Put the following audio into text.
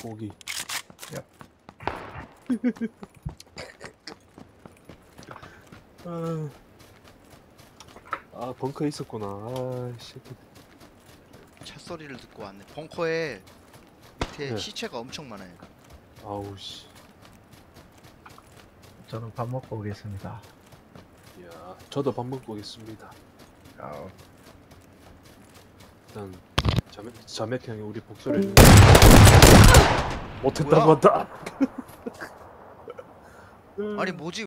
고기. 야. 아, 벙커에 있었구나. 아, 씨. 차 소리를 듣고 왔네. 벙커에 밑에 네. 시체가 엄청 많아요. 아우, 씨. 저는 밥 먹고 오겠습니다. 이야, 저도 밥 먹고 오겠습니다. 아우. 일단, 자맥형이 우리 복수를 못했다고 뭐야? 한다. 아니 뭐지?